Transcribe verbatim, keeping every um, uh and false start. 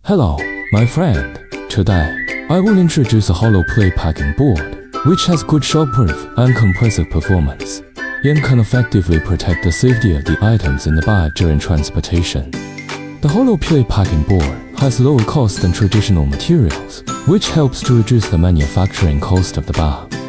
Hello, my friend. Today, I will introduce a hollow plate packing board, which has good shockproof and compressive performance, and can effectively protect the safety of the items in the bag during transportation. The hollow plate packing board has lower cost than traditional materials, which helps to reduce the manufacturing cost of the bag.